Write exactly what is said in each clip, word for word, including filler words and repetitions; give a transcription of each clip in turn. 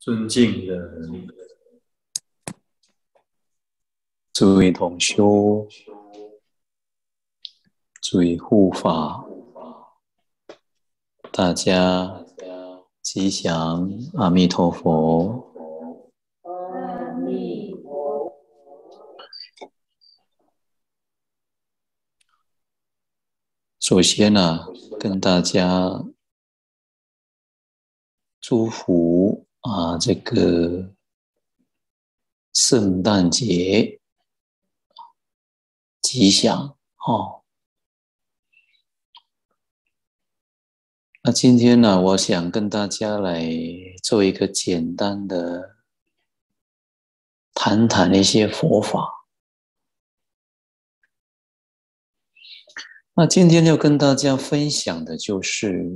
尊敬的诸位同修，诸位护法，大家吉祥，阿弥陀佛。 阿弥陀佛。 首先呢、啊，跟大家祝福啊，这个圣诞节吉祥哦。那今天呢，我想跟大家来做一个简单的谈谈一些佛法。那今天要跟大家分享的就是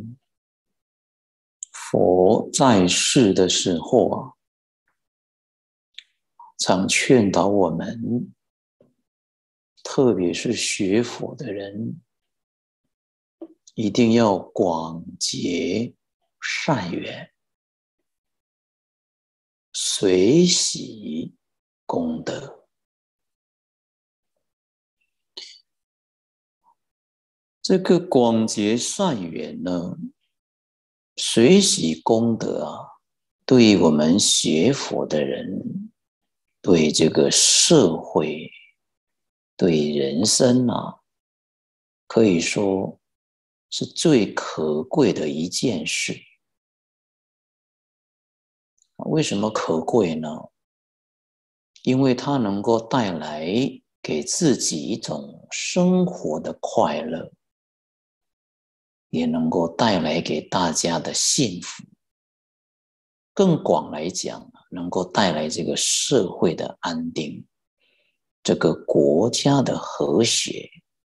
佛在世的时候啊，常劝导我们，特别是学佛的人，一定要广结善缘，随喜功德。这个广结善缘呢，随喜功德啊，对于我们学佛的人，对这个社会，对人生啊，可以说是最可贵的一件事。为什么可贵呢？因为它能够带来给自己一种生活的快乐，也能够带来给大家的幸福。更广来讲，能够带来这个社会的安定，这个国家的和谐。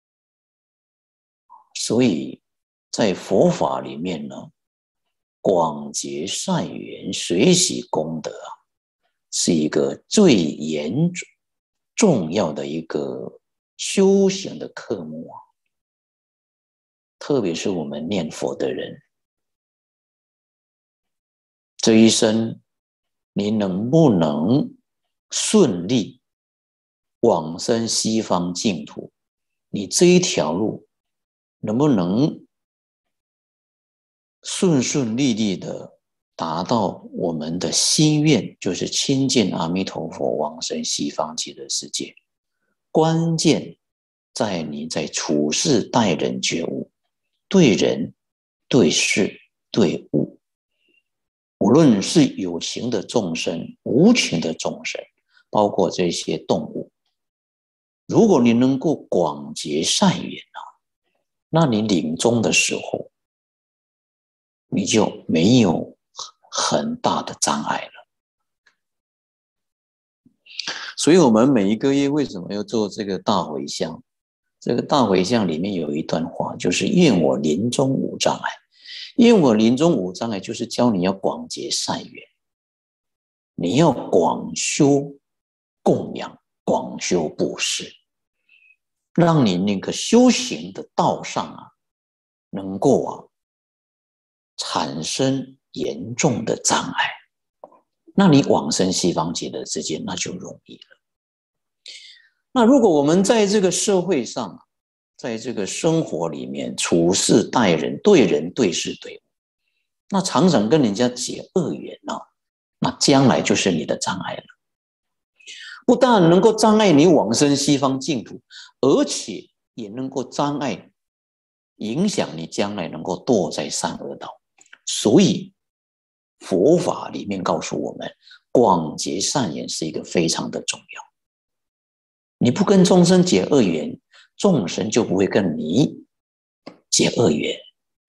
所以在佛法里面呢，广结善缘，随喜功德啊，是一个最严重要的一个修行的科目啊。特别是我们念佛的人，这一生你能不能顺利往生西方净土？你这一条路能不能顺顺利利的达到我们的心愿，就是亲近阿弥陀佛，往生西方极乐世界？关键在你在处事待人觉悟，对人、对事、对物，无论是有情的众生、无情的众生，包括这些动物，如果你能够广结善缘啊，那你临终的时候，你就没有很大的障碍了。所以我们每一个月为什么要做这个大回向？这个大回向里面有一段话，就是愿我临终无障碍。愿我临终无障碍，就是教你要广结善缘，你要广修供养，广修布施，让你那个修行的道上啊，能够啊产生严重的障碍，那你往生西方极乐世界那就容易了。那如果我们在这个社会上，在这个生活里面处事待人，对人对事对物，那常常跟人家结恶缘啊，那将来就是你的障碍了。不但能够障碍你往生西方净土，而且也能够障碍影响你将来能够堕在善恶道。所以佛法里面告诉我们，广结善缘是一个非常的重要。你不跟众生结恶缘，众生就不会跟你结恶缘。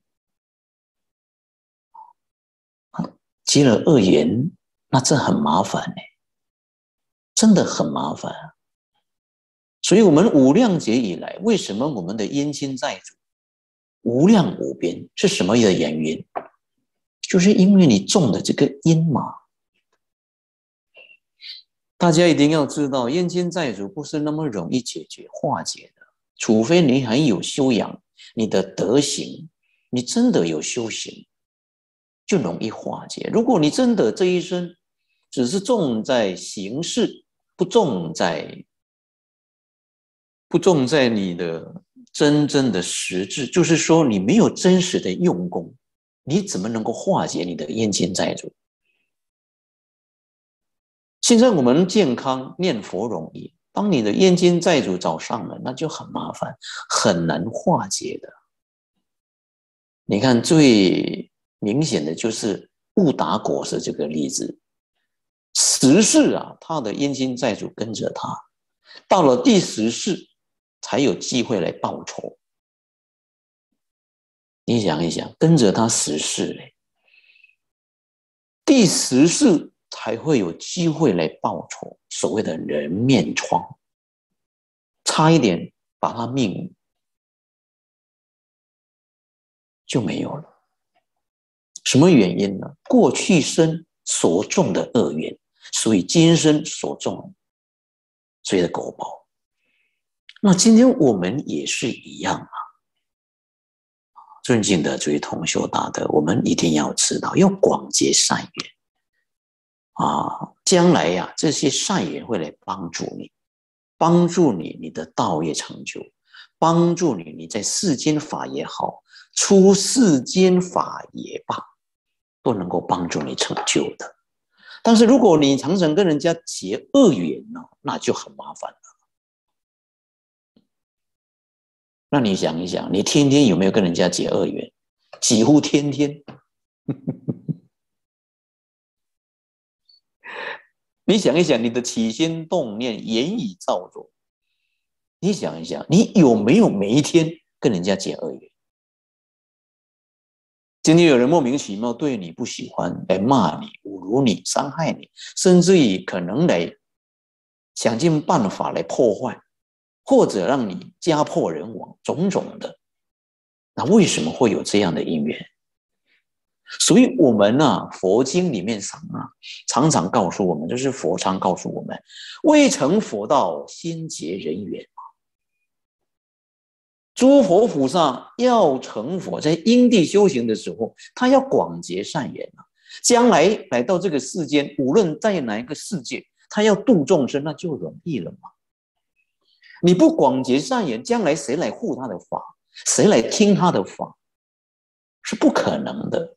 结了恶缘，那这很麻烦呢，真的很麻烦啊。所以我们无量劫以来，为什么我们的冤亲债主无量无边？是什么的原因？就是因为你种的这个因嘛。大家一定要知道，冤亲债主不是那么容易解决化解的，除非你很有修养，你的德行，你真的有修行， 就容易化解。如果你真的这一生只是重在形式，不重在不重在你的真正的实质，就是说你没有真实的用功，你怎么能够化解你的冤亲债主？现在我们健康念佛容易，当你的冤亲债主找上了，那就很麻烦，很难化解的。你看最明显的就是悟达国是这个例子，十世啊，他的冤亲债主跟着他，到了第十世才有机会来报仇。你想一想，跟着他十世嘞，第十世才会有机会来报仇，所谓的人面疮，差一点把他命就没有了。什么原因呢？过去生所种的恶缘，所以今生所种所以的果报。那今天我们也是一样啊。尊敬的诸位同修大德，我们一定要知道，要广结善缘啊！将来呀、啊，这些善缘会来帮助你，帮助你你的道业成就，帮助你你在世间法也好，出世间法也罢，都能够帮助你成就的。但是如果你常常跟人家结恶缘呢，那就很麻烦了。那你想一想，你天天有没有跟人家结恶缘？几乎天天。你想一想，你的起心动念、言语造作，你想一想，你有没有每一天跟人家结恶缘？今天有人莫名其妙对你不喜欢，来骂你、侮辱你、伤害你，甚至于可能来想尽办法来破坏，或者让你家破人亡，种种的。那为什么会有这样的因缘？所以我们啊，佛经里面常啊常常告诉我们，就是佛常告诉我们，未成佛道，先结人缘。诸佛菩萨要成佛，在因地修行的时候，他要广结善缘啊。将来来到这个世间，无论在哪一个世界，他要度众生，那就容易了嘛。你不广结善缘，将来谁来护他的法？谁来听他的法？是不可能的。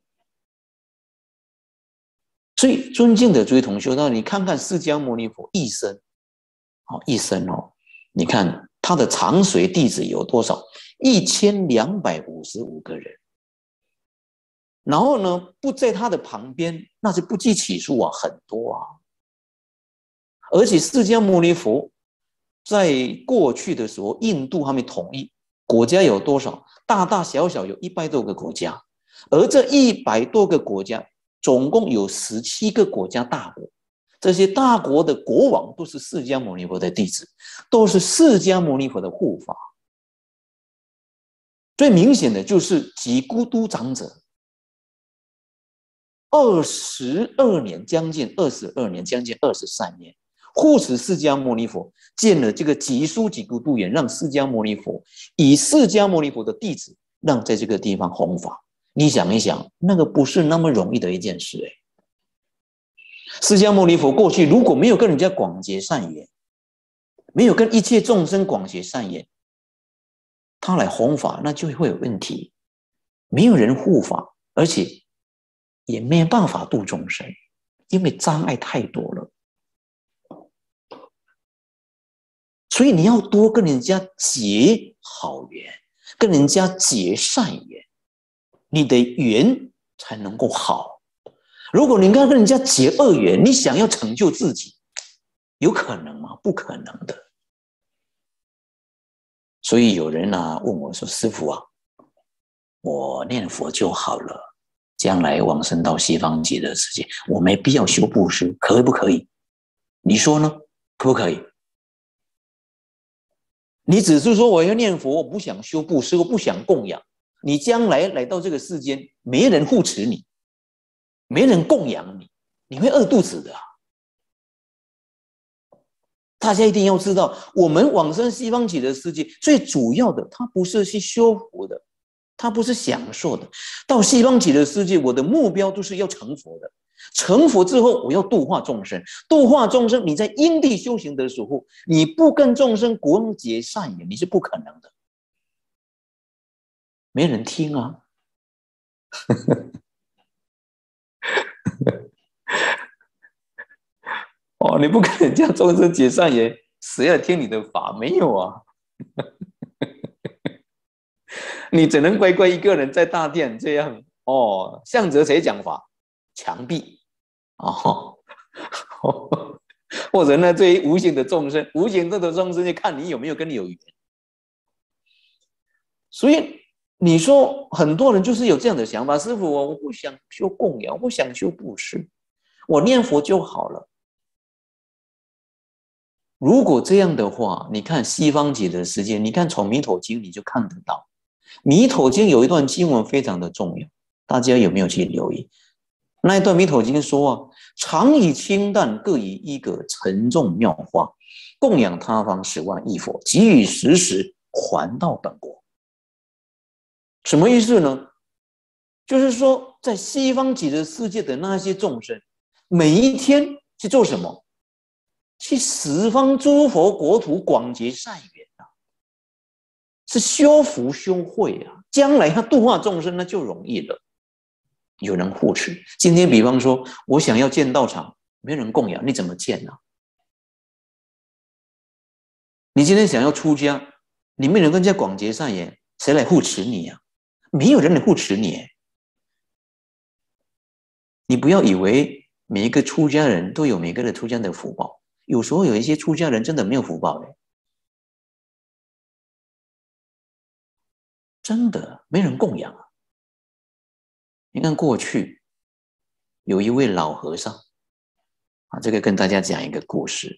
所以，尊敬的诸位同修，那你看看释迦牟尼佛一生，哦，一生哦，你看他的长随弟子有多少？一千两百五十五个人。然后呢，不在他的旁边，那是不计其数啊，很多啊。而且释迦牟尼佛在过去的时候，印度还没统一，国家有多少？大大小小有一百多个国家，而这一百多个国家，总共有十七个国家大国。这些大国的国王都是释迦牟尼佛的弟子，都是释迦牟尼佛的护法。最明显的就是吉孤都长者，二十二年，将近二十二年，将近二十三年，护持释迦牟尼佛建了这个吉苏吉孤都园，让释迦牟尼佛以释迦牟尼佛的弟子，让在这个地方弘法。你想一想，那个不是那么容易的一件事哎。释迦牟尼佛过去如果没有跟人家广结善缘，没有跟一切众生广结善缘，他来弘法那就会有问题，没有人护法，而且也没有办法度众生，因为障碍太多了。所以你要多跟人家结好缘，跟人家结善缘，你的缘才能够好。如果你跟人家结恶缘，你想要成就自己，有可能吗？不可能的。所以有人啊问我说：“师父啊，我念佛就好了，将来往生到西方极乐世界，我没必要修布施，可不可以？你说呢？可不可以？你只是说我要念佛，我不想修布施，我不想供养，你将来来到这个世间，没人护持你，没人供养你，你会饿肚子的啊。大家一定要知道，我们往生西方极乐世界最主要的，它不是去修福的， 他不是享受的。到西方极乐世界，我的目标就是要成佛的。成佛之后，我要度化众生。度化众生，你在因地修行的时候，你不跟众生广结善缘，你是不可能的。没人听啊。哦，你不跟人家众生结善缘，谁要听你的法？没有啊。你只能乖乖一个人在大殿这样哦，向着谁讲法？墙壁哦，或者呢，对于无形的众生，无形的众生就看你有没有跟你有缘。所以你说很多人就是有这样的想法，师父，我不想修供养，我不想修布施，我念佛就好了。如果这样的话，你看西方极乐世界，你看从弥陀经你就看得到。弥陀经有一段经文非常的重要，大家有没有去留意？那一段弥陀经说啊，常以清淡，各以一个沉重妙法，供养他方十万亿佛，给予时时还到本国。什么意思呢？就是说，在西方极乐世界的那些众生，每一天去做什么？去十方诸佛国土广结善缘啊，是修福修慧啊。将来他度化众生那就容易了，有人护持。今天比方说，我想要建道场，没人供养，你怎么建啊？你今天想要出家，你没人跟人家广结善缘，谁来护持你啊？没有人来护持你。你不要以为每一个出家人都有每个人出家的福报，有时候有一些出家人真的没有福报的，真的没人供养啊。你看过去有一位老和尚啊，这个跟大家讲一个故事。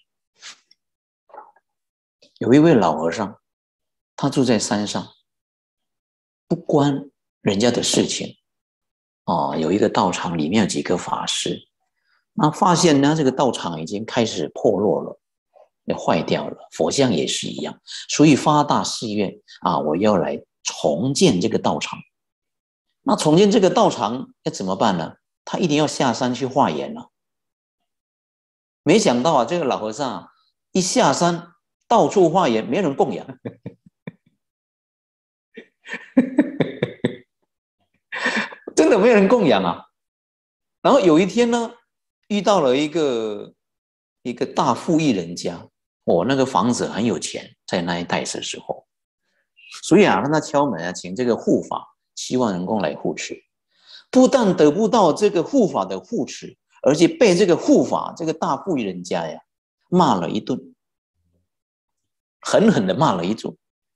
有一位老和尚，他住在山上，不关人家的事情哦。有一个道场里面有几个法师，那发现呢，这个道场已经开始破落了，也坏掉了，佛像也是一样，所以发大誓愿啊，我要来重建这个道场。那重建这个道场要怎么办呢？他一定要下山去化缘了。没想到啊，这个老和尚、啊、一下山，到处化缘，没人供养。真的没人供养啊。然后有一天呢，遇到了一个一个大富裕人家，哦，那个房子很有钱，在那一带的时候，所以啊，让他敲门啊，请这个护法，希望能够来护持。不但得不到这个护法的护持，而且被这个护法这个大富裕人家呀骂了一顿，狠狠的骂了一顿。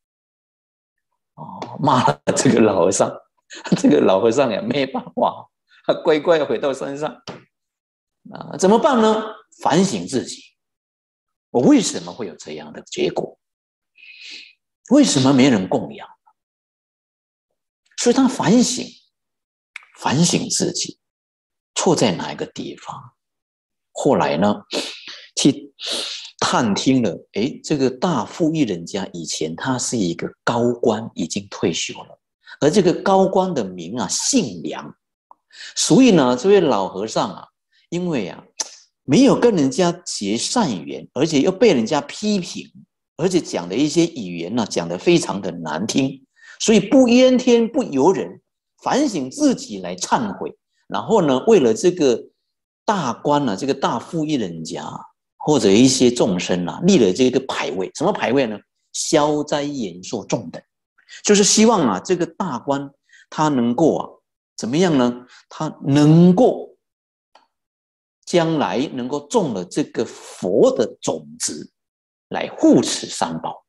哦，骂了这个老和尚，这个老和尚也没办法，他乖乖回到山上。啊，怎么办呢？反省自己，我为什么会有这样的结果？为什么没人供养？所以他反省，反省自己错在哪一个地方。后来呢，去探听了，诶，这个大富裕人家以前他是一个高官，已经退休了，而这个高官的名啊姓梁，所以呢，这位老和尚啊，因为啊没有跟人家结善缘，而且又被人家批评，而且讲的一些语言呢、啊、讲得非常的难听，所以不怨天不尤人，反省自己来忏悔，然后呢，为了这个大官啊，这个大富裕人家或者一些众生啊，立了这个牌位。什么牌位呢？消灾延寿众等，就是希望啊，这个大官他能够啊，怎么样呢？他能够将来能够种了这个佛的种子，来护持三宝，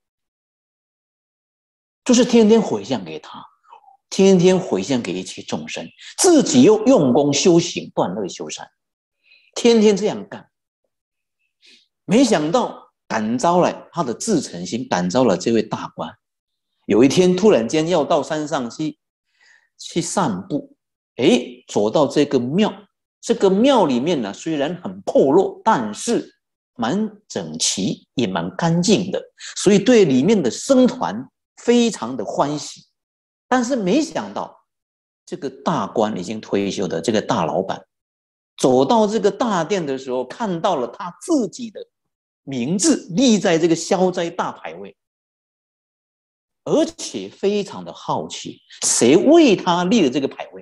就是天天回向给他，天天回向给一切众生，自己又用功修行，断恶修善，天天这样干。没想到感召了他的自诚心，感召了这位大官。有一天突然间要到山上去去散步，诶，走到这个庙，这个庙里面呢，虽然很破落，但是蛮整齐，也蛮干净的，所以对里面的僧团非常的欢喜。 但是没想到，这个大官已经退休的这个大老板，走到这个大殿的时候，看到了他自己的名字立在这个消灾大牌位，而且非常的好奇，谁为他立了这个牌位？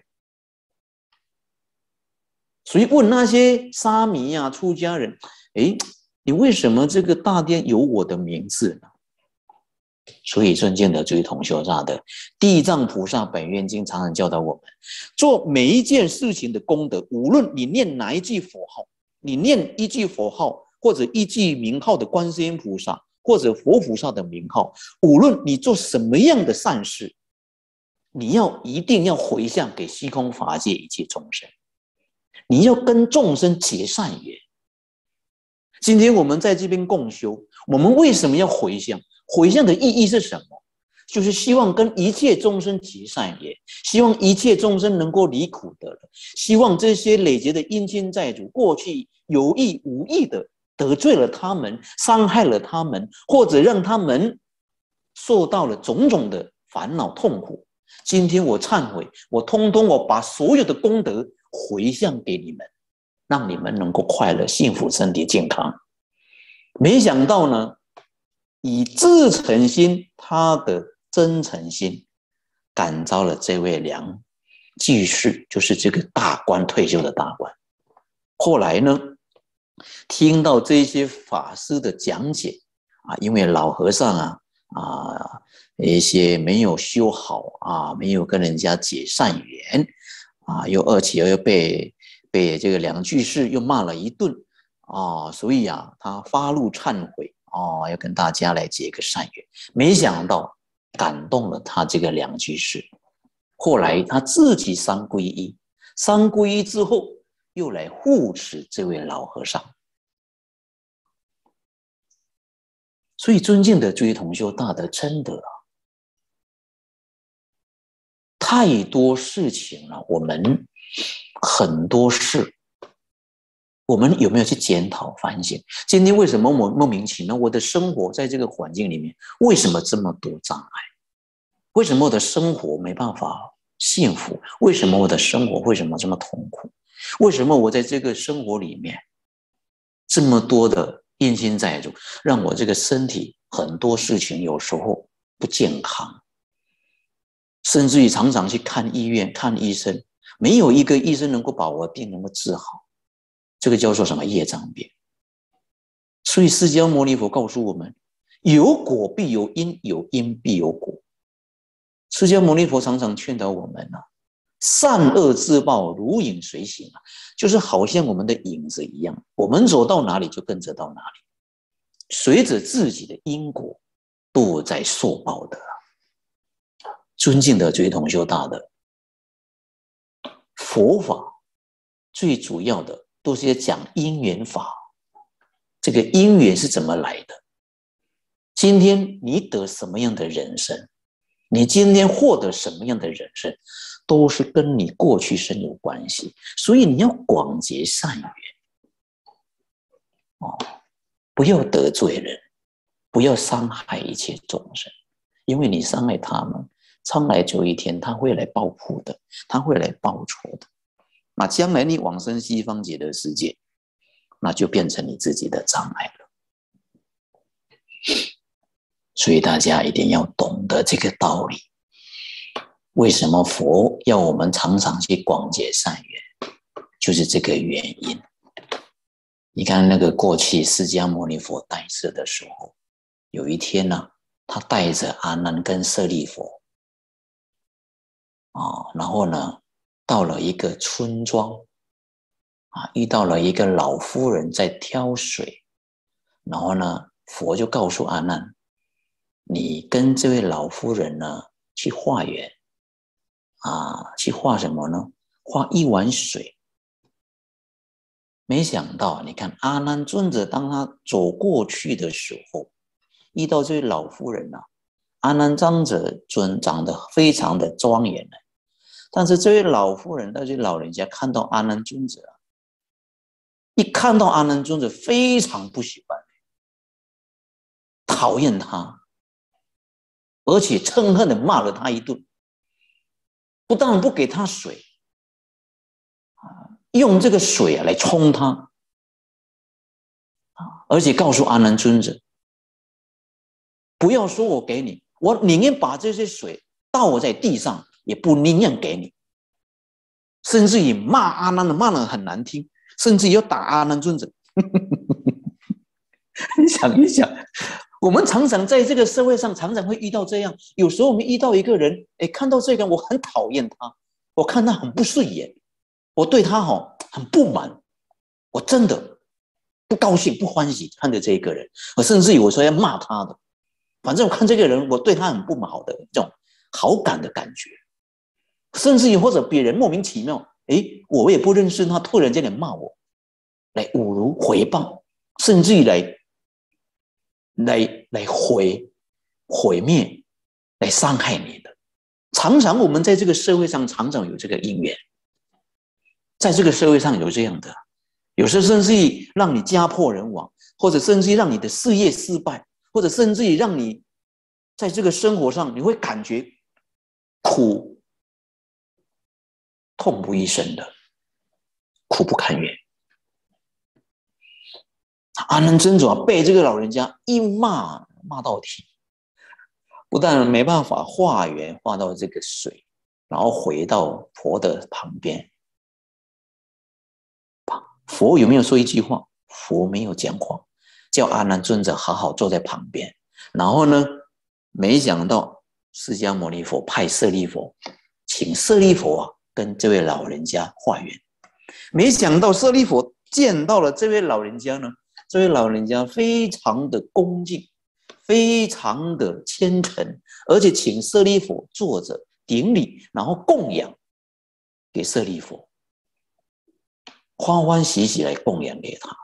所以问那些沙弥啊、出家人，哎，你为什么这个大殿有我的名字呢？所以尊敬的诸位同修大德，地藏菩萨本愿经常常教导我们，做每一件事情的功德，无论你念哪一句佛号，你念一句佛号或者一句名号的观世音菩萨，或者佛菩萨的名号，无论你做什么样的善事，你要一定要回向给虚空法界一切众生，你要跟众生结善缘。今天我们在这边共修，我们为什么要回向？回向的意义是什么？就是希望跟一切众生结善缘，希望一切众生能够离苦得乐，希望这些累劫的冤亲债主，过去有意无意的得罪了他们，伤害了他们，或者让他们受到了种种的烦恼痛苦。今天我忏悔，我通通我把所有的功德回向给你们，让你们能够快乐、幸福、身体健康。没想到呢，以至诚心，他的真诚心，感召了这位梁居士，就是这个大官退休的大官。后来呢，听到这些法师的讲解啊，因为老和尚啊啊一些没有修好啊，没有跟人家结善缘啊，又而且又被被这个梁居士又骂了一顿啊，所以啊，他发怒忏悔。哦，要跟大家来结个善缘，没想到感动了他这个梁居士。后来他自己三皈依，三皈依之后又来护持这位老和尚。所以尊敬的诸位同修大德，真的啊，太多事情了，我们很多事。我们有没有去检讨反省？今天为什么我莫名其妙，我的生活在这个环境里面，为什么这么多障碍？为什么我的生活没办法幸福？为什么我的生活为什么这么痛苦？为什么我在这个生活里面这么多的冤亲债主，让我这个身体很多事情有时候不健康，甚至于常常去看医院、看医生，没有一个医生能够把我的病能够治好。这个叫做什么业障病？所以释迦牟尼佛告诉我们，有果必有因，有因必有果。释迦牟尼佛常常劝导我们啊，善恶之报如影随形啊，就是好像我们的影子一样，我们走到哪里就跟着到哪里，随着自己的因果都在受报的。尊敬的诸位同修大德，佛法最主要的都是讲因缘法，这个因缘是怎么来的？今天你得什么样的人生，你今天获得什么样的人生，都是跟你过去生有关系。所以你要广结善缘，哦，不要得罪人，不要伤害一切众生，因为你伤害他们，将来有一天他会来报复的，他会来报仇的。那将来你往生西方极乐世界，那就变成你自己的障碍了。所以大家一定要懂得这个道理。为什么佛要我们常常去广结善缘，就是这个原因。你看那个过去释迦牟尼佛带世的时候，有一天呢、啊，他带着阿难跟舍利佛啊，然后呢到了一个村庄啊，遇到了一个老妇人在挑水，然后呢佛就告诉阿难，你跟这位老妇人呢去化缘啊，去化什么呢？化一碗水。没想到你看阿难尊者当他走过去的时候，遇到这位老妇人啊，阿难尊者尊长得非常的庄严，但是这位老妇人，那些老人家看到阿难尊者，一看到阿难尊者非常不喜欢，讨厌他，而且憎恨的骂了他一顿。 不但不给他水，用这个水啊来冲他，而且告诉阿难尊者，不要说我给你，我宁愿把这些水倒在地上，也不宁愿给你。甚至于骂阿难的骂得很难听，甚至于要打阿难尊者。你想一想，我们常常在这个社会上常常会遇到这样，有时候我们遇到一个人，哎，看到这个人我很讨厌他，我看他很不顺眼，我对他好很不满，我真的不高兴不欢喜看着这个人，我甚至于我说要骂他的，反正我看这个人我对他很不好的这种好感的感觉，甚至于或者别人莫名其妙，哎，我也不认识他，突然间来骂我，来侮辱回报，甚至于来来来毁毁灭，来伤害你的。常常我们在这个社会上常常有这个因缘，在这个社会上有这样的，有时候甚至于让你家破人亡，或者甚至于让你的事业失败，或者甚至于让你在这个生活上你会感觉苦痛不欲生的，苦不堪言。阿难尊者被这个老人家一骂骂到底，不但没办法化缘化到这个水，然后回到佛的旁边。佛有没有说一句话？佛没有讲话，叫阿难尊者好好坐在旁边。然后呢，没想到释迦牟尼佛派舍利弗，请舍利弗啊跟这位老人家化缘。没想到舍利弗见到了这位老人家呢，这位老人家非常的恭敬，非常的虔诚，而且请舍利弗坐着顶礼，然后供养给舍利弗，欢欢喜喜来供养给他。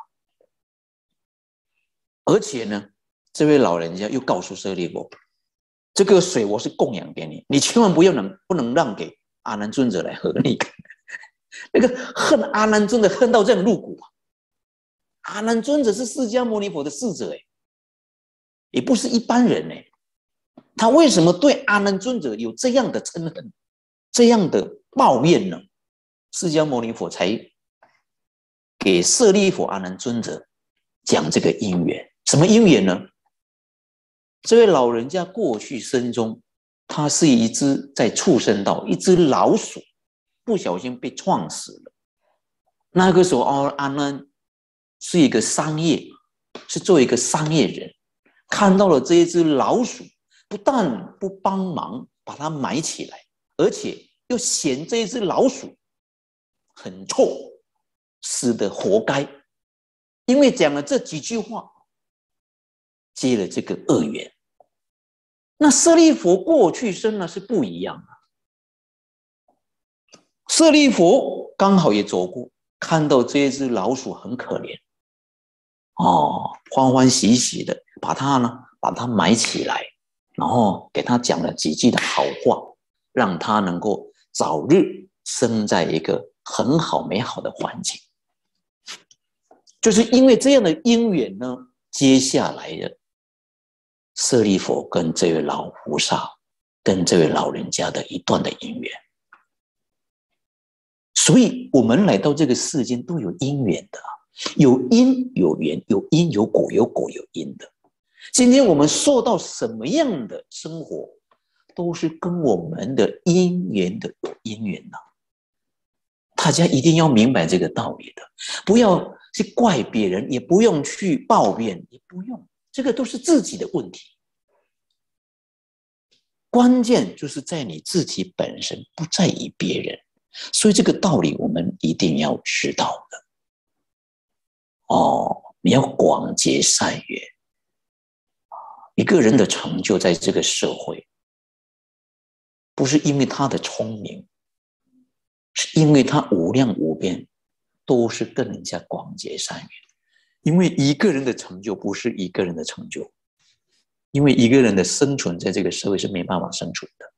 而且呢，这位老人家又告诉舍利弗，这个水我是供养给你，你千万不要能不能让给阿难尊者来喝。你那个恨阿难尊者恨到这样入骨啊！阿难尊者是释迦牟尼佛的侍者，也不是一般人，他为什么对阿难尊者有这样的嗔恨，这样的抱怨呢？释迦牟尼佛才给舍利弗阿难尊者讲这个因缘。什么因缘呢？这位老人家过去生中，他是一只在畜生道，一只老鼠不小心被撞死了。那个时候阿难是一个商业，是做一个商业人，看到了这一只老鼠，不但不帮忙把它埋起来，而且又嫌这一只老鼠很臭，死得活该。因为讲了这几句话，结了这个恶缘。那舍利弗过去生呢是不一样的，舍利弗刚好也走过，看到这一只老鼠很可怜，哦，欢欢喜喜的把它呢把它埋起来，然后给他讲了几句的好话，让他能够早日生在一个很好美好的环境。就是因为这样的因缘呢，接下来的舍利弗跟这位老菩萨跟这位老人家的一段的因缘。所以我们来到这个世间都有因缘的，有因有缘，有因有果，有果有因的。今天我们受到什么样的生活，都是跟我们的因缘的有因缘的。大家一定要明白这个道理的，不要去怪别人，也不用去抱怨，也不用，这个都是自己的问题。关键就是在你自己本身，不在意别人。所以这个道理我们一定要知道的。哦，你要广结善缘。一个人的成就在这个社会，不是因为他的聪明，是因为他无量无边，都是跟人家广结善缘。因为一个人的成就不是一个人的成就，因为一个人的生存在这个社会是没办法生存的。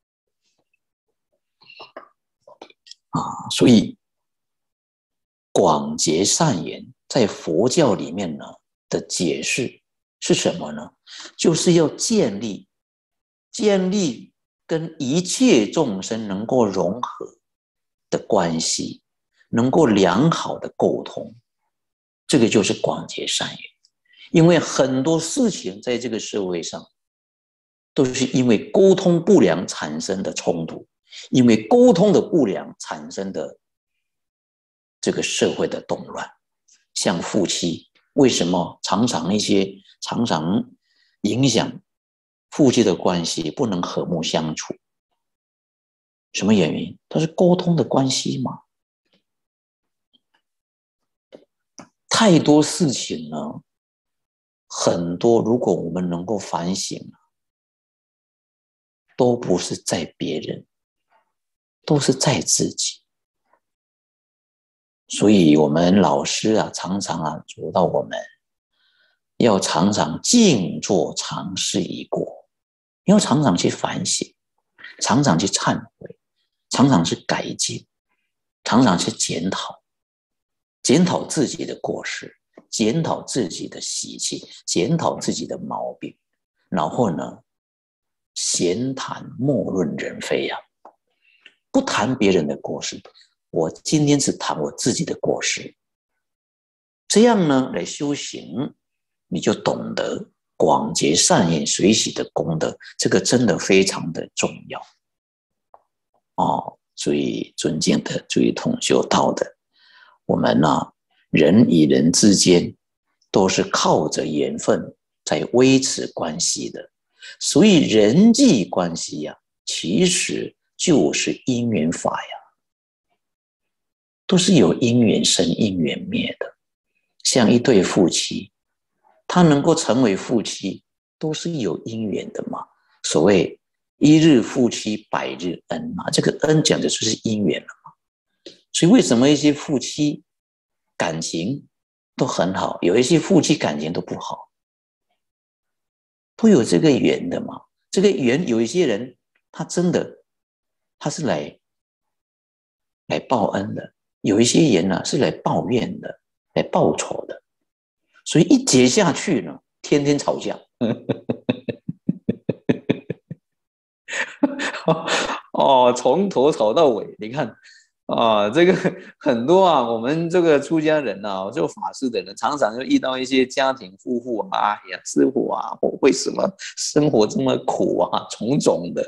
啊，所以广结善缘在佛教里面呢的解释是什么呢？就是要建立建立跟一切众生能够融合的关系，能够良好的沟通，这个就是广结善缘。因为很多事情在这个社会上都是因为沟通不良产生的冲突，因为沟通的不良产生的这个社会的动乱。像夫妻为什么常常一些常常影响夫妻的关系不能和睦相处？什么原因？它是沟通的关系嘛。太多事情呢，很多如果我们能够反省，都不是在别人，都是在自己。所以我们老师啊，常常啊，教导我们要常常静坐常是一过，要常常去反省，常常去忏悔，常常去改进，常常去检讨，检讨自己的过失，检讨自己的习气，检讨自己的毛病，然后呢，闲谈莫论人非啊，不谈别人的过失，我今天只谈我自己的过失。这样呢，来修行，你就懂得广结善缘随喜的功德，这个真的非常的重要哦。所以尊敬的诸位同修道的，我们呢、啊，人与人之间都是靠着缘分在维持关系的，所以人际关系呀、啊，其实就是因缘法呀，都是有因缘生因缘灭的。像一对夫妻，他能够成为夫妻，都是有因缘的嘛。所谓一日夫妻百日恩嘛，这个恩讲的就是因缘了嘛。所以为什么一些夫妻感情都很好，有一些夫妻感情都不好，都有这个缘的嘛。这个缘有一些人，他真的他是来来报恩的，有一些人呢、啊、是来抱怨的，来报仇的。所以一结下去呢，天天吵架。哦，从头吵到尾，你看啊，这个很多啊，我们这个出家人啊，做法事的人，常常就遇到一些家庭夫妇啊，哎呀，师父啊，我为什么生活这么苦啊，种种的。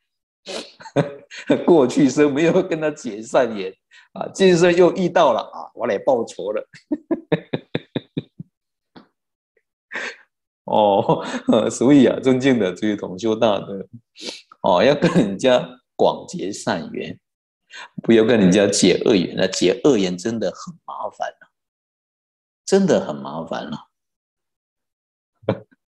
过去生没有跟他结善缘啊，今生又遇到了啊，我来报仇了。哦，所以啊，尊敬的这位同修大德，哦，要跟人家广结善缘，不要跟人家结恶缘了。结恶缘真的很麻烦了、啊，真的很麻烦了、啊。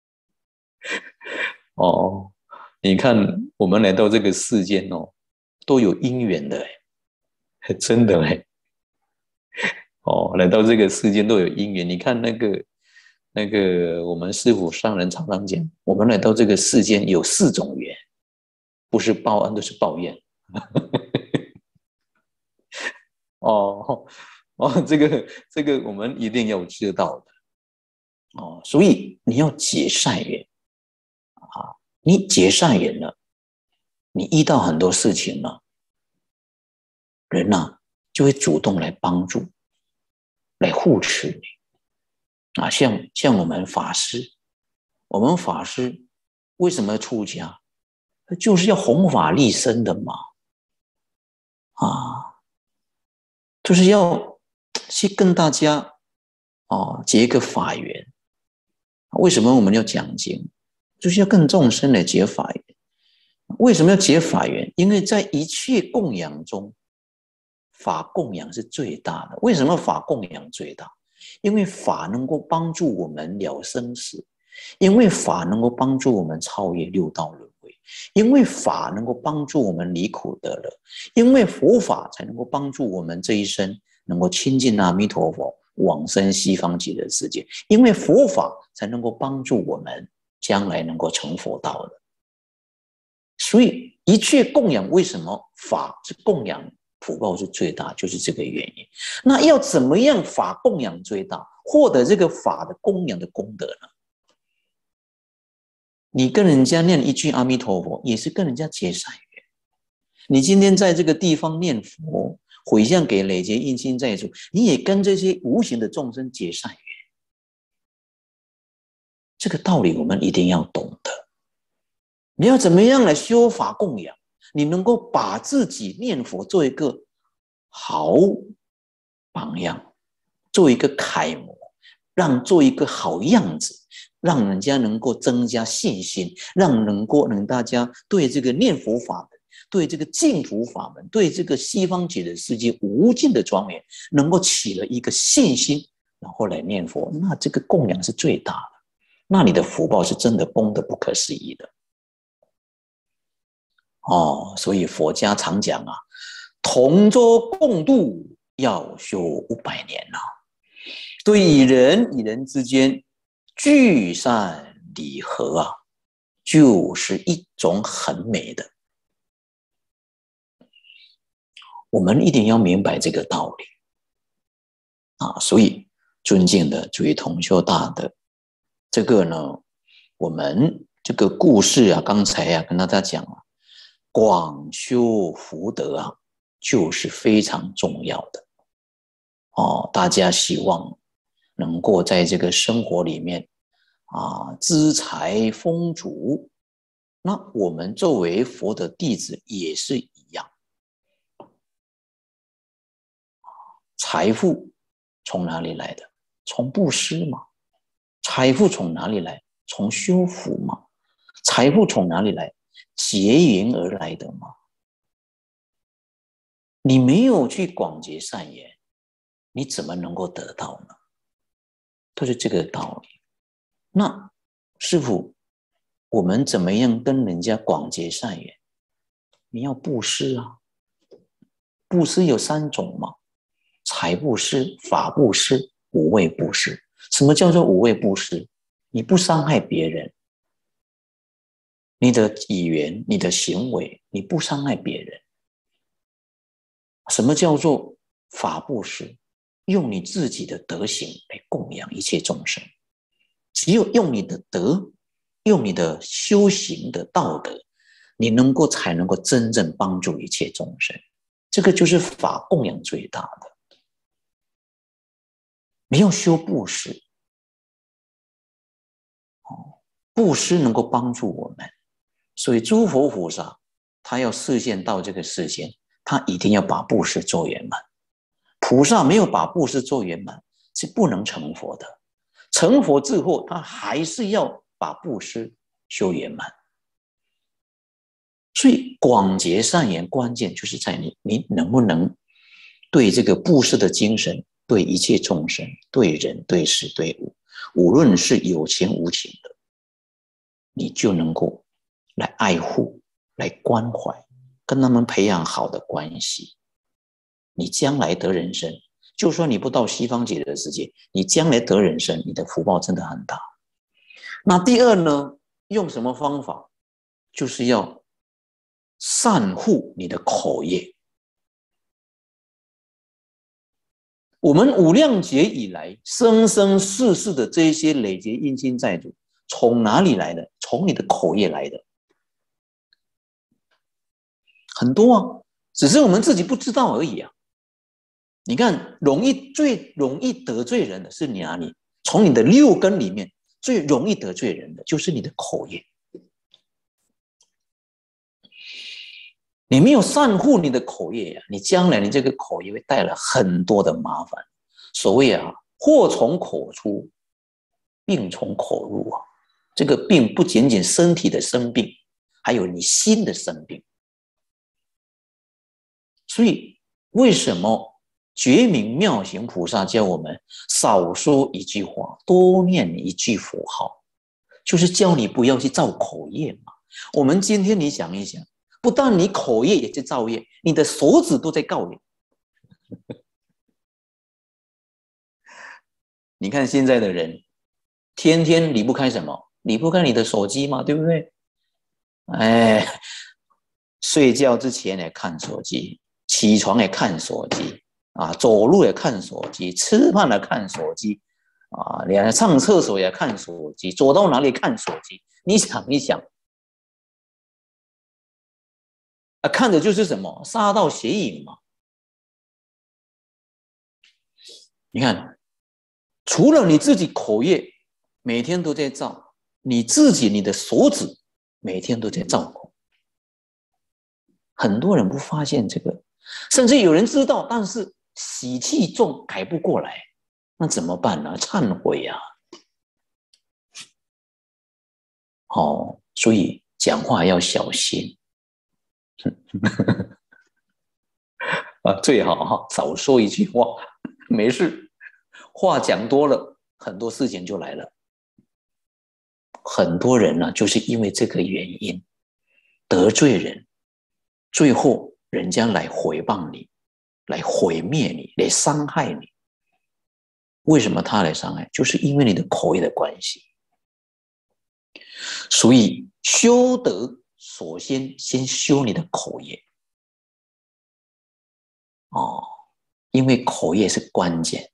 哦，你看我们来到这个世间哦，都有因缘的哎，真的哎。哦，来到这个世间都有因缘。你看那个。那个我们师父上人常常讲，我们来到这个世间有四种缘，不是报恩，都是报怨。哦哦，这个这个我们一定要知道的哦。所以你要结善缘啊，你结善缘了，你遇到很多事情了，人呐、啊、就会主动来帮助，来护持你。啊，像像我们法师，我们法师为什么要出家？就是要弘法利生的嘛，啊，就是要去跟大家哦结一个法缘。为什么我们要讲经？就是要跟众生来结法缘。为什么要结法缘？因为在一切供养中，法供养是最大的。为什么法供养最大？因为法能够帮助我们了生死，因为法能够帮助我们超越六道轮回，因为法能够帮助我们离苦得乐，因为佛法才能够帮助我们这一生能够亲近阿弥陀佛，往生西方极乐世界，因为佛法才能够帮助我们将来能够成佛道的。所以一切供养，为什么法是供养福报是最大，就是这个原因。那要怎么样法供养最大，获得这个法的供养的功德呢？ 你跟人家念一句阿弥陀佛，也是跟人家结善缘。你今天在这个地方念佛，回向给累劫因亲债主，你也跟这些无形的众生结善缘。这个道理我们一定要懂得。你要怎么样来修法供养？你能够把自己念佛做一个好榜样，做一个楷模，让做一个好样子，让人家能够增加信心，让能够让大家对这个念佛法门，对这个净土法门，对这个西方极乐世界无尽的庄严，能够起了一个信心，然后来念佛，那这个供养是最大的，那你的福报是真的功德不可思议的。哦，所以佛家常讲啊，同舟共渡要修五百年啊。对于人与人之间聚散离合啊，就是一种很美的。我们一定要明白这个道理啊。所以，尊敬的诸位同修大德，这个呢，我们这个故事啊，刚才啊跟大家讲啊。广修福德啊，就是非常重要的哦。大家希望能够在这个生活里面啊，资财丰足。那我们作为佛的弟子也是一样，财富从哪里来的？从布施嘛。财富从哪里来？从修福嘛。财富从哪里来？结缘而来的吗？你没有去广结善缘，你怎么能够得到呢？都是这个道理。那师父，我们怎么样跟人家广结善缘？你要布施啊。布施有三种嘛，财布施、法布施、无畏布施。什么叫做无畏布施？你不伤害别人。你的语言，你的行为，你不伤害别人。什么叫做法布施？用你自己的德行来供养一切众生。只有用你的德，用你的修行的道德，你能够才能够真正帮助一切众生。这个就是法供养最大的。你要修布施，布施能够帮助我们。所以诸佛菩萨他要示现到这个世间，他一定要把布施做圆满。菩萨没有把布施做圆满，是不能成佛的。成佛之后，他还是要把布施修圆满。所以广结善缘，关键就是在你，你能不能对这个布施的精神，对一切众生，对人，对事，对物，无论是有情无情的，你就能够来爱护，来关怀，跟他们培养好的关系。你将来得人生，就算你不到西方极乐世界，你将来得人生，你的福报真的很大。那第二呢，用什么方法？就是要善护你的口业。我们无量劫以来，生生世世的这些累劫因亲债主，从哪里来的？从你的口业来的。很多啊，只是我们自己不知道而已啊。你看，容易最容易得罪人的是你哪里？从你的六根里面，最容易得罪人的就是你的口业。你没有善护你的口业啊，你将来你这个口业会带来很多的麻烦。所谓啊，祸从口出，病从口入啊。这个病不仅仅身体的生病，还有你心的生病。所以为什么觉明妙行菩萨教我们少说一句话，多念一句佛号，就是教你不要去造口业嘛。我们今天你想一想，不但你口业也在造业，你的手指都在告你。你看现在的人，天天离不开什么？离不开你的手机嘛，对不对？哎，睡觉之前也看手机，起床也看手机啊，走路也看手机，吃饭也看手机啊，连上厕所也看手机，走到哪里看手机。你想一想，啊，看的就是什么？杀盗邪淫嘛。你看，除了你自己口业每天都在造，你自己你的手指每天都在造口。很多人不发现这个，甚至有人知道，但是习气重，改不过来，那怎么办呢？忏悔啊！哦，所以讲话要小心啊，最好哈少说一句话，没事，话讲多了，很多事情就来了。很多人呢、啊，就是因为这个原因得罪人，最后人家来诽谤你，来毁灭你，来伤害你。为什么他来伤害？就是因为你的口业的关系。所以修德，首先先修你的口业哦，因为口业是关键，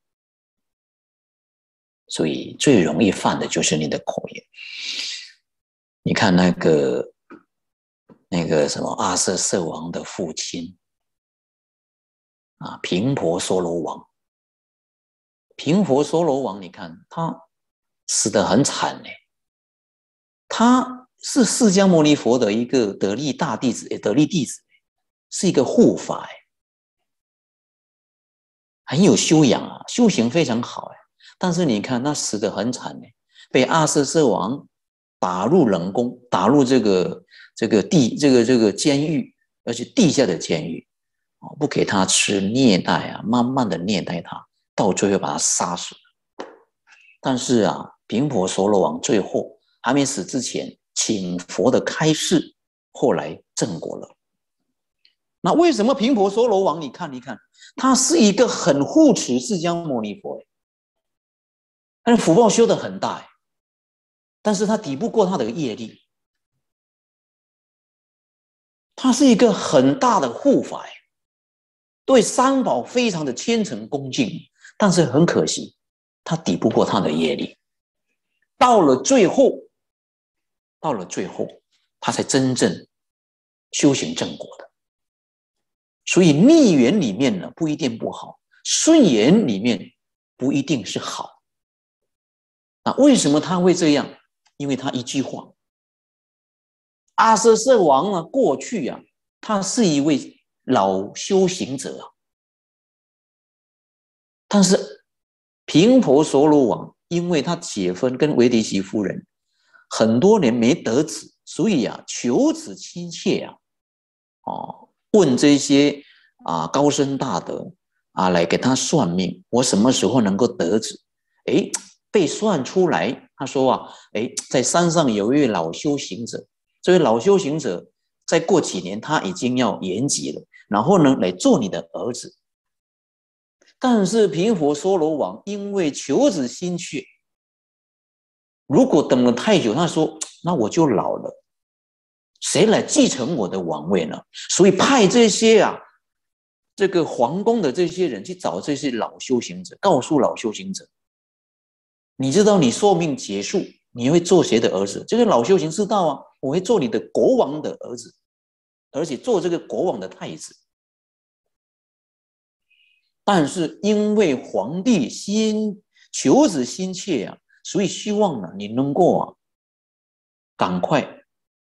所以最容易犯的就是你的口业。你看那个那个什么阿阇瑟王的父亲啊，频婆娑罗王。频婆娑罗王，你看他死得很惨呢。他是释迦牟尼佛的一个得力大弟子，得力弟子，是一个护法，很有修养啊，修行非常好。但是你看他死得很惨呢，被阿阇瑟王打入冷宫，打入这个这个地这个这个监狱，而且地下的监狱，不给他吃，虐待啊，慢慢的虐待他，到最后把他杀死。但是啊，频婆娑罗王最后还没死之前，请佛的开示，后来正果了。那为什么频婆娑罗王？你看，你看，他是一个很护持释迦牟尼佛，他的福报修得很大，但是他抵不过他的业力。他是一个很大的护法，对三宝非常的虔诚恭敬，但是很可惜，他抵不过他的业力。到了最后，到了最后，他才真正修行正果的。所以逆缘里面呢，不一定不好；顺缘里面不一定是好。那为什么他会这样？因为他一句话。阿阇瑟王呢，过去啊，他是一位老修行者啊，但是频婆娑罗王，因为他结婚跟维迪西夫人很多年没得子，所以啊，求子心切啊，哦，问这些啊高僧大德啊来给他算命，我什么时候能够得子？哎，被算出来，他说啊，哎，在山上有一位老修行者，这位老修行者再过几年他已经要圆寂了，然后呢来做你的儿子。但是频婆娑罗王因为求子心切，如果等了太久，他说那我就老了，谁来继承我的王位呢？所以派这些啊这个皇宫的这些人去找这些老修行者，告诉老修行者，你知道你寿命结束你会做谁的儿子？这个老修行知道啊，我会做你的国王的儿子，而且做这个国王的太子。但是因为皇帝心求子心切啊，所以希望呢你能够啊赶快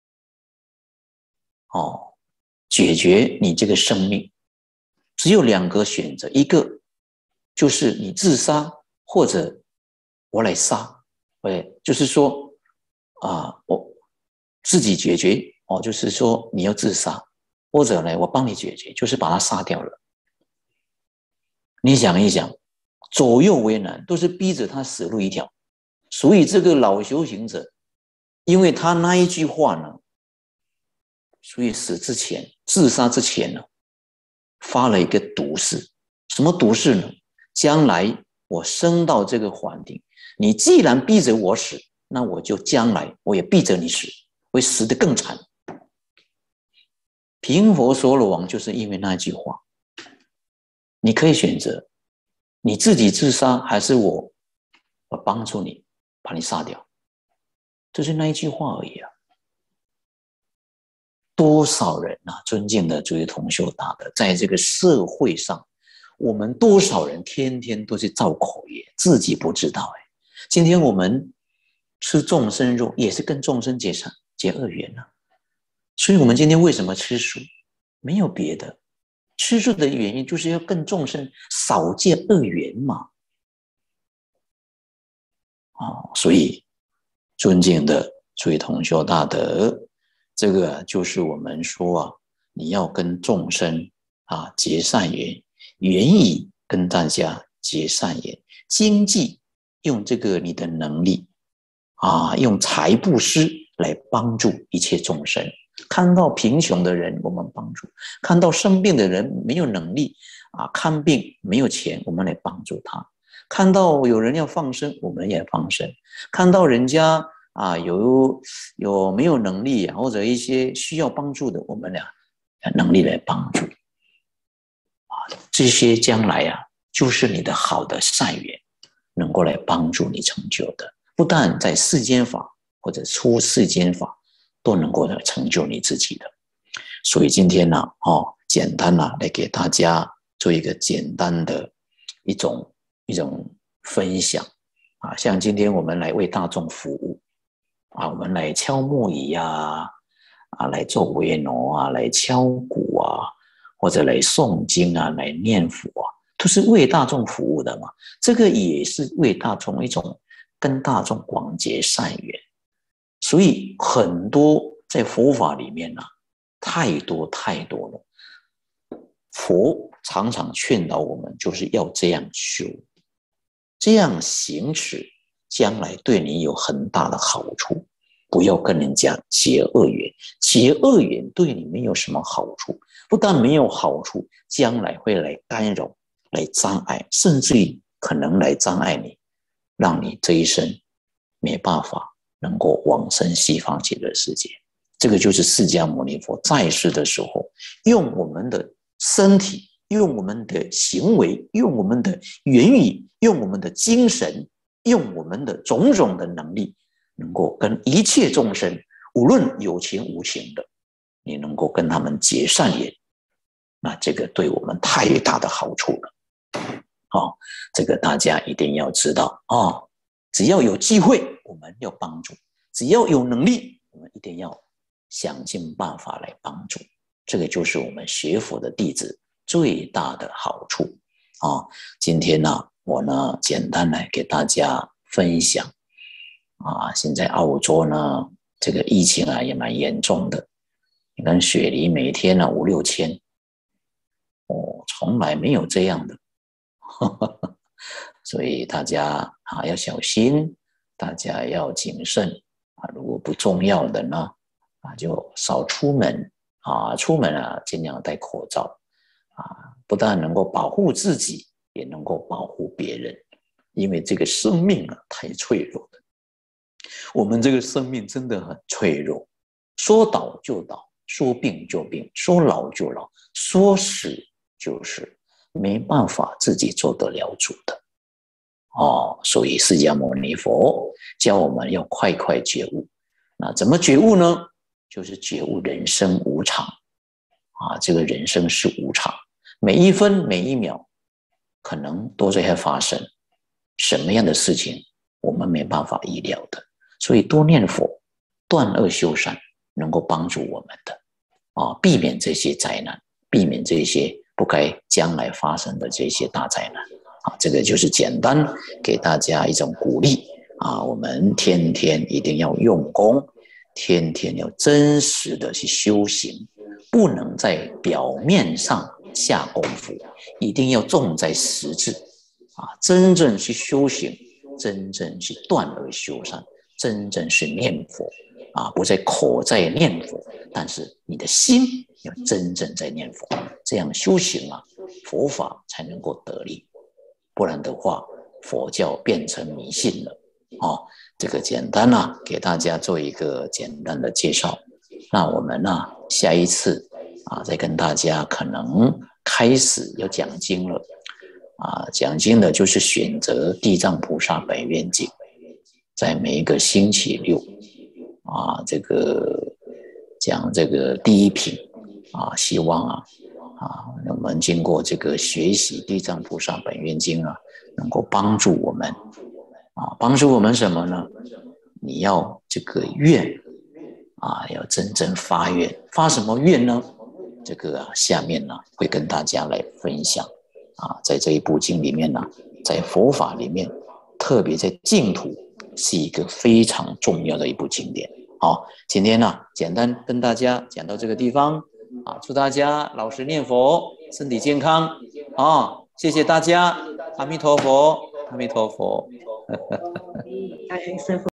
哦解决你这个生命。只有两个选择，一个就是你自杀，或者我来杀，哎，就是说啊，我自己解决哦，就是说你要自杀，或者呢我帮你解决，就是把他杀掉了。你想一想，左右为难，都是逼着他死路一条。所以这个老修行者，因为他那一句话呢，所以死之前，自杀之前呢，发了一个毒誓。什么毒誓呢？将来我升到这个皇帝，你既然逼着我死，那我就将来我也逼着你死，会死得更惨。频婆娑罗王就是因为那句话。你可以选择你自己自杀，还是我我帮助你，把你杀掉。这是那一句话而已啊。多少人啊，尊敬的诸位同修大德，在这个社会上，我们多少人天天都是造口业，自己不知道哎。今天我们吃众生肉，也是跟众生结善结恶缘啊。所以我们今天为什么吃素？没有别的，吃素的原因就是要跟众生少结恶缘嘛。哦，所以尊敬的诸位同修大德，这个就是我们说啊，你要跟众生啊结善缘，愿意跟大家结善缘，经济用这个你的能力啊，用财布施来帮助一切众生。看到贫穷的人，我们帮助；看到生病的人没有能力啊，看病没有钱，我们来帮助他。看到有人要放生，我们也放生；看到人家啊有有没有能力啊，或者一些需要帮助的，我们俩能力来帮助。啊，这些将来啊，就是你的好的善缘，能够来帮助你成就的。不但在世间法或者出世间法，都能够来成就你自己的。所以今天呢、啊，哦，简单呢、啊、来给大家做一个简单的一种。一种分享啊，像今天我们来为大众服务啊，我们来敲木鱼啊，啊来做维挪啊，来敲鼓啊，或者来诵经啊，来念佛啊，都是为大众服务的嘛。这个也是为大众一种跟大众广结善缘。所以很多在佛法里面呢、啊，太多太多了。佛常常劝导我们，就是要这样修。这样行持，将来对你有很大的好处。不要跟人家结恶缘，结恶缘对你没有什么好处，不但没有好处，将来会来干扰、来障碍，甚至于可能来障碍你，让你这一生没办法能够往生西方极乐世界。这个就是释迦牟尼佛在世的时候，用我们的身体，用我们的行为，用我们的言语，用我们的精神，用我们的种种的能力，能够跟一切众生，无论有情无情的，你能够跟他们结善缘，那这个对我们太大的好处了。哦，这个大家一定要知道哦，只要有机会，我们要帮助；只要有能力，我们一定要想尽办法来帮助。这个就是我们学佛的弟子最大的好处啊、哦！今天呢、啊，我呢简单来给大家分享啊。现在澳洲呢，这个疫情啊也蛮严重的，你看雪梨每天呢、啊、五六千，哦，从来没有这样的，呵呵，所以大家啊要小心，大家要谨慎啊。如果不重要的呢，啊就少出门。啊，出门啊，尽量戴口罩啊，不但能够保护自己，也能够保护别人，因为这个生命啊太脆弱了。我们这个生命真的很脆弱，说倒就倒，说病就病，说老就老，说死就是，没办法自己做得了主的。哦，所以释迦牟尼佛教我们要快快觉悟。那怎么觉悟呢？就是觉悟人生无常啊，这个人生是无常，每一分每一秒可能都在发生什么样的事情，我们没办法预料的。所以多念佛，断恶修善，能够帮助我们的啊，避免这些灾难，避免这些不该将来发生的这些大灾难啊。这个就是简单给大家一种鼓励啊，我们天天一定要用功。天天要真实的去修行，不能在表面上下功夫，一定要重在实质啊！真正去修行，真正去断恶修善，真正是念佛啊！不在口在念佛，但是你的心要真正在念佛，这样修行啊，佛法才能够得力。不然的话，佛教变成迷信了哦。这个简单啊，给大家做一个简单的介绍。那我们呢、啊，下一次啊，再跟大家可能开始要讲经了。 啊，讲经的就是选择地藏菩萨本愿经，在每一个星期六啊，这个讲这个第一品啊，希望啊啊，我们经过这个学习地藏菩萨本愿经啊，能够帮助我们啊，帮助我们什么呢？你要这个愿啊，要真正发愿，发什么愿呢？这个啊，下面呢会跟大家来分享啊，在这一部经里面呢，在佛法里面，特别在净土是一个非常重要的一部经典。好，今天呢，简单跟大家讲到这个地方啊，祝大家老实念佛，身体健康啊！谢谢大家，阿弥陀佛，阿弥陀佛。 感恩师父。